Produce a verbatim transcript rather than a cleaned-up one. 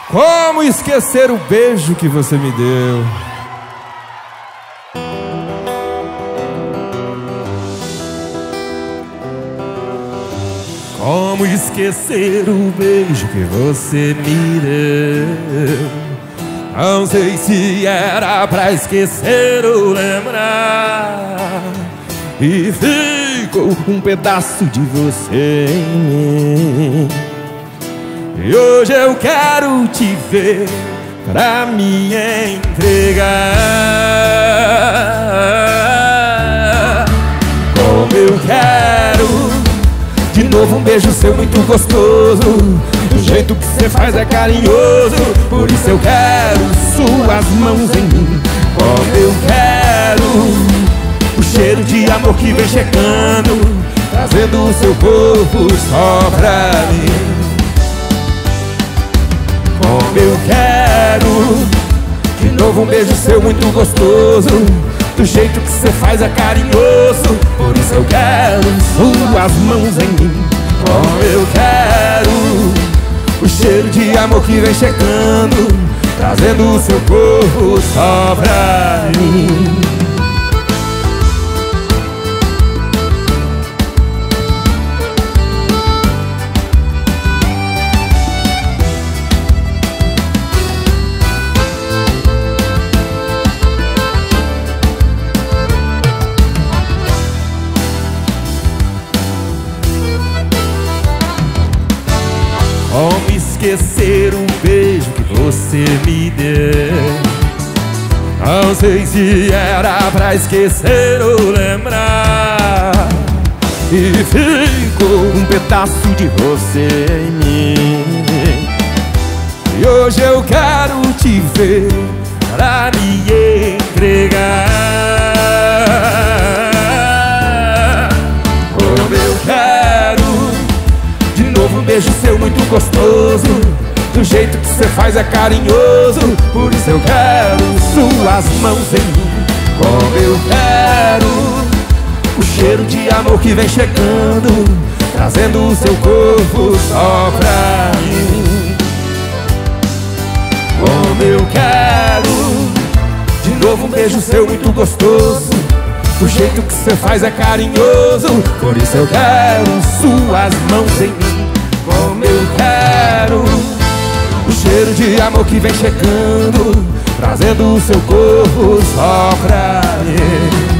Como esquecer o beijo que você me deu? Como esquecer o beijo que você me deu? Não sei se era pra esquecer ou lembrar, e ficou um pedaço de você em mim. E hoje eu quero te ver pra me entregar. Como eu quero de novo um beijo seu muito gostoso. O jeito que você faz é carinhoso, por isso eu quero suas mãos em mim. Como eu quero o cheiro de amor que vem chegando, trazendo o seu corpo só pra mim. Como eu quero de novo um beijo seu muito gostoso. Do jeito que você faz é carinhoso, por isso eu quero suas mãos em mim. Como eu quero o cheiro de amor que vem chegando, trazendo o seu corpo só pra mim. Como esquecer um beijo que você me deu? Não sei se era pra esquecer ou lembrar, e ficou um pedaço de você em mim. E hoje eu quero te ver pra me entregar. Como eu quero de novo um beijo seu muito gostoso. Do jeito que você faz é carinhoso, por isso eu quero suas mãos em mim. Como eu quero o cheiro de amor que vem chegando, trazendo o seu corpo só pra mim. Como eu quero de novo um beijo seu muito gostoso. Do jeito que você faz é carinhoso, por isso eu quero suas mãos em mim. Como eu quero o cheiro de amor que vem chegando, trazendo o seu corpo só pra mim.